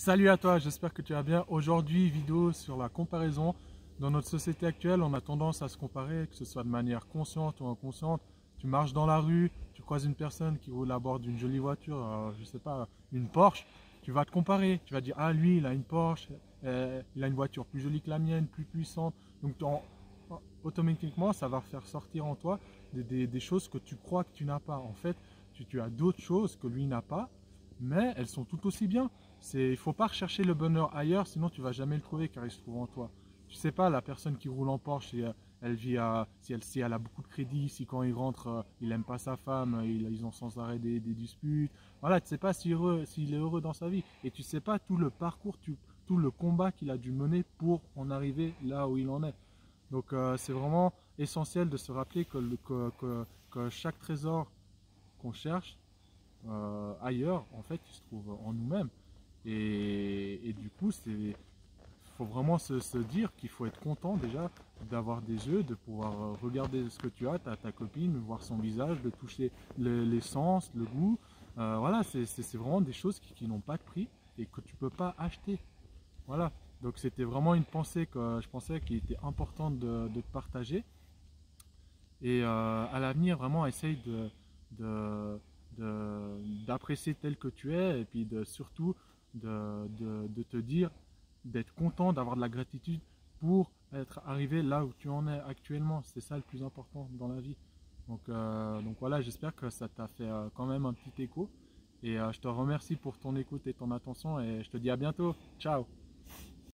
Salut à toi, j'espère que tu vas bien. Aujourd'hui, vidéo sur la comparaison. Dans notre société actuelle, on a tendance à se comparer, que ce soit de manière consciente ou inconsciente. Tu marches dans la rue, tu croises une personne qui roule à bord d'une jolie voiture, je sais pas, une Porsche. Tu vas te comparer, tu vas dire, ah lui, il a une Porsche, il a une voiture plus jolie que la mienne, plus puissante. Donc automatiquement, ça va faire sortir en toi des choses que tu crois que tu n'as pas. En fait, tu as d'autres choses que lui n'a pas, mais elles sont tout aussi bien. Il ne faut pas rechercher le bonheur ailleurs, sinon tu ne vas jamais le trouver car il se trouve en toi. Tu sais pas, la personne qui roule en Porsche, elle vit si elle a beaucoup de crédit, si quand il rentre, il n'aime pas sa femme, ils ont sans arrêt des disputes. Voilà, tu ne sais pas s'il est heureux dans sa vie. Et tu ne sais pas tout le parcours, tout le combat qu'il a dû mener pour en arriver là où il en est. Donc c'est vraiment essentiel de se rappeler que chaque trésor qu'on cherche ailleurs, en fait, il se trouve en nous-mêmes. Et du coup, il faut vraiment se dire qu'il faut être content déjà d'avoir des yeux, de pouvoir regarder ce que tu as, ta copine, voir son visage, de toucher les sens, le goût. Voilà, c'est vraiment des choses qui n'ont pas de prix et que tu ne peux pas acheter. Voilà, donc c'était vraiment une pensée que je pensais qu'il était important de te partager. Et à l'avenir, vraiment, essaye d'apprécier tel que tu es et puis surtout de te dire, d'être content, d'avoir de la gratitude pour être arrivé là où tu en es actuellement. C'est ça le plus important dans la vie. Donc voilà, j'espère que ça t'a fait quand même un petit écho. Et je te remercie pour ton écoute et ton attention et je te dis à bientôt. Ciao!